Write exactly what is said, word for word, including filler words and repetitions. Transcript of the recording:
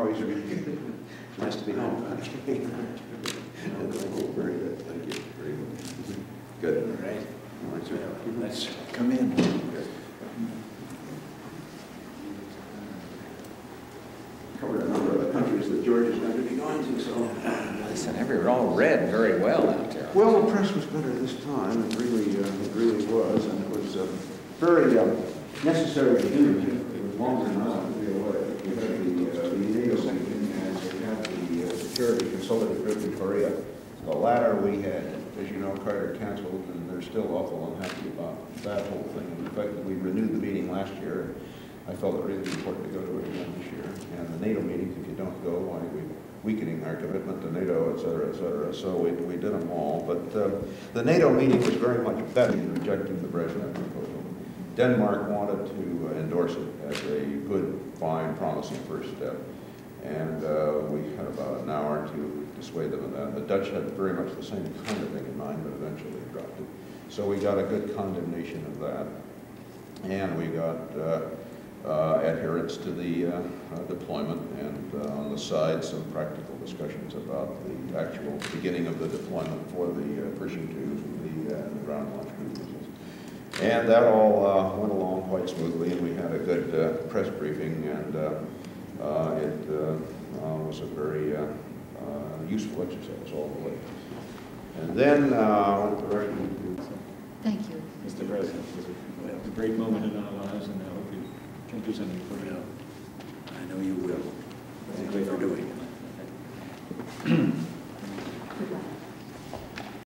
always nice to be home. Very good. Thank you. Very good. Good. All right. All right, sir. Let's come in. Good. Covered a number of the countries that George is going to be going to, so. Listen, every all read very well out there. Well, the press was better this time. It really, uh, it really was, and it was uh, very uh, necessary to do. It was longer than I wanted to be away. We had the, uh, the NATO meeting, and we had the uh, security consultative trip to Korea. The latter we had, as you know, Carter canceled, and they're still awful unhappy about that whole thing. In fact, we renewed the meeting last year. I felt it really important to go to it again this year. And the NATO meetings, if you don't go, why we weakening our commitment to NATO, et cetera, et cetera. So we, we did them all. But uh, the NATO meeting was very much better than rejecting the Brezhnev proposal. Denmark wanted to uh, endorse it as a good, fine, promising first step. And uh, we had about an hour to dissuade them of that. The Dutch had very much the same kind of thing in mind, but eventually dropped it. So we got a good condemnation of that. And we got uh, uh, adherence to the uh, uh, deployment, and uh, on the side some practical discussions about the actual beginning of the deployment for the uh, Pershing twos and the, uh, the ground launch cruises. And that all uh, went along quite smoothly, and we had a good uh, press briefing, and uh, uh, it uh, uh, was a very uh, uh, useful exercise all the way. And then uh, went directly to... Thank you. Mister President, we have a great moment in our lives, and I hope you can do something for it. I know you will.